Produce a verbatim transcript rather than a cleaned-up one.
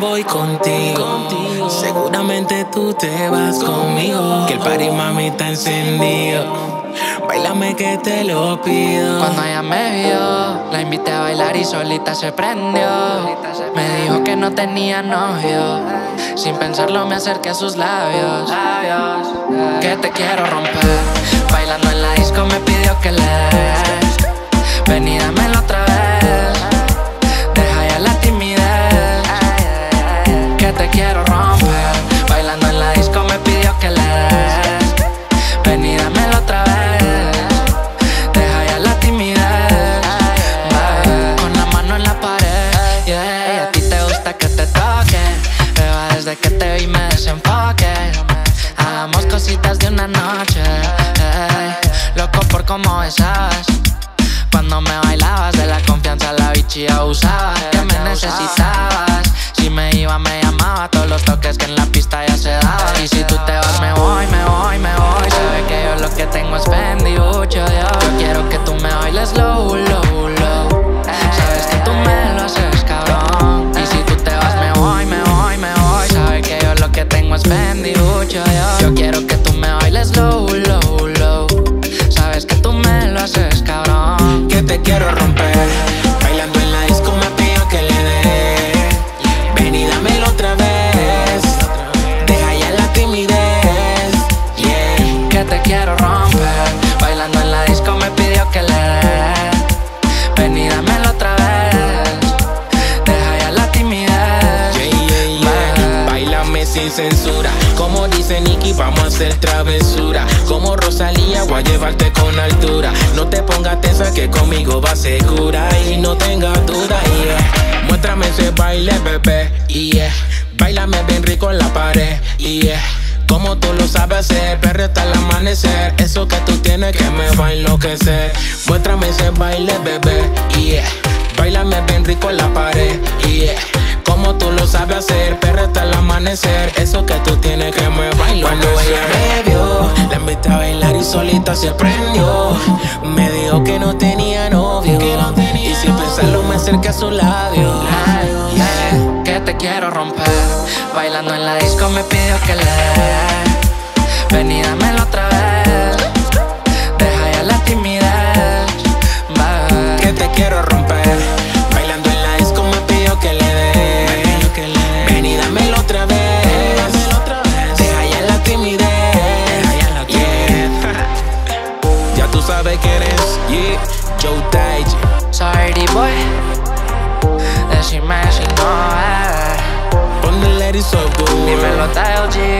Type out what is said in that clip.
voy contigo, contigo. Seguramente tú te vas conmigo, que el party mami está encendido. Báilame que te lo pido. Cuando ella me vio, la invité a bailar y solita se prendió. Me dijo que no tenía novio. Sin pensarlo me acerqué a sus labios. Que te quiero romper. Bailando en la disco me pidió que le des. Ven y dámelo otra vez. Deja ya la timidez. Que te quiero romper. Bailando en la disco me pidió que le des. Ven y dámelo otra vez. Que te vi me desenfoque. Hagamos cositas de una noche, hey. Loco por cómo besabas cuando me bailabas. De la confianza la bichi abusaba. Que me necesitabas. Si me iba me llamaba. Todos los toques que en la pista ya se daban. Y si tú te vas me voy, me voy, me voy. Sabes que yo lo que tengo es Fendi, Ucho, Dios. Yo quiero que tú me bailes low, low, low. Sabes que tú me lo haces, cabrón. Y si tú te vas me voy, me voy, me voy. Sabes que yo lo que tengo es Fendi, Ucho, Dios. Yo quiero que tú me bailes low, low, low. Sabes que tú me lo haces, cabrón. Que te quiero romper. Bailando en la disco me pido que le dé. Ven y dámelo otra vez. Deja ya la timidez, yeah. Que te quiero romper. Bailando en la disco me pidió que le dé. Ven y dámelo otra vez. Deja ya la timidez, yeah, yeah, yeah. Báilame sin censura. Como dice Nicky, vamos a hacer travesura. Como Rosalía, voy a llevarte con altura. No te pongas tensa que conmigo vas segura. Y no tengas duda, yeah. Muéstrame ese baile, bebé, yeah. Báilame bien rico en la pared, yeah. Como tú lo sabes hacer, perre hasta el amanecer. Eso que tú tienes que me va a enloquecer. Muéstrame ese baile, bebé, yeah. Báilame bien rico en la pared, yeah. Como tú lo sabes hacer, perre hasta el amanecer. Eso que tú tienes que me va a enloquecer. Cuando ella me vio, la invité a bailar y solita se prendió. Me dijo que no tenía novio, que no tenía y sin pensarlo me acerqué a su labio, yeah. Que te quiero romper. Bailando en la disco me pidió que le dé. Ven y dámelo otra vez. Deja ya la timidez, bye. Que te quiero romper. Bailando en la disco me pidió que le dé. Ven y dámelo otra vez. Deja ya la timidez, yeah. Ya tú sabes que eres, yeah. Joe Taiji. Sorry boy. Decime si no es. Ponle Let It So Good. Dímelo, T L G.